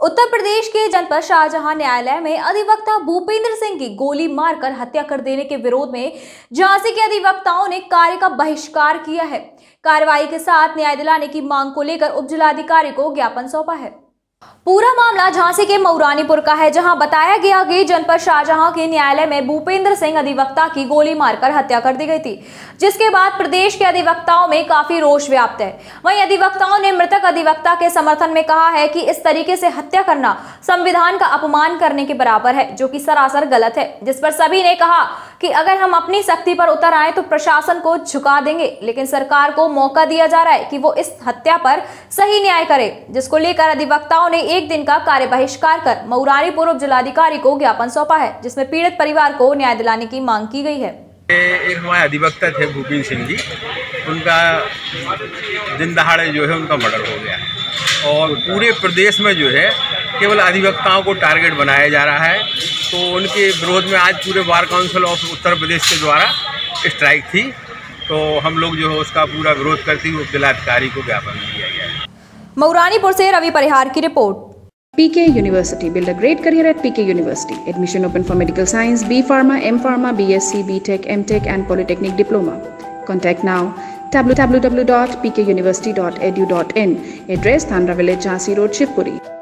उत्तर प्रदेश के जनपद शाहजहां न्यायालय में अधिवक्ता भूपेंद्र सिंह की गोली मारकर हत्या कर देने के विरोध में झांसी के अधिवक्ताओं ने कार्य का बहिष्कार किया है। कार्रवाई के साथ न्याय दिलाने की मांग को लेकर उप जिलाधिकारी को ज्ञापन सौंपा है। पूरा मामला झांसी के मऊरानीपुर का है, जहां बताया गया कि जनपद शाहजहां के न्यायालय में भूपेंद्र सिंह अधिवक्ता की गोली मारकर हत्या कर दी गई थी, जिसके बाद प्रदेश के अधिवक्ताओं में काफी रोष व्याप्त है। वहीं अधिवक्ताओं ने मृतक अधिवक्ता के समर्थन में कहा है कि इस तरीके से हत्या करना संविधान का अपमान करने के बराबर है, जो कि सरासर गलत है। जिस पर सभी ने कहा कि अगर हम अपनी सख्ती पर उतर आए तो प्रशासन को झुका देंगे, लेकिन सरकार को मौका दिया जा रहा है कि वो इस हत्या पर सही न्याय करे, जिसको लेकर अधिवक्ताओं ने एक दिन का कार्य बहिष्कार कर मऊरानीपुर उप जिलाधिकारी को ज्ञापन सौंपा है, जिसमें पीड़ित परिवार को न्याय दिलाने की मांग की गई है। एक हमारे अधिवक्ता थे भूपेंद्र सिंह जी, उनका दिन दहाड़े जो है उनका मर्डर हो गया है और पूरे प्रदेश में जो है केवल अधिवक्ताओं को टारगेट बनाया जा रहा है। तो उनके विरोध में आज पूरे bar council of Uttar Pradesh के द्वारा स्ट्राइक थी, तो हम लोग जो है उसका पूरा विरोध करते हुए जिलाधिकारी को ज्ञापन दिया गया है। मऊरानीपुर से रवि परिहार की report. PK University. Build a great career at PK University. Admission open for medical science, B Pharma, M Pharma, BSc, BTech, MTech and Polytechnic Diploma. Contact now www.pkuniversity.edu.in. Address Thandra Village, Jhansi Road, Shivpuri.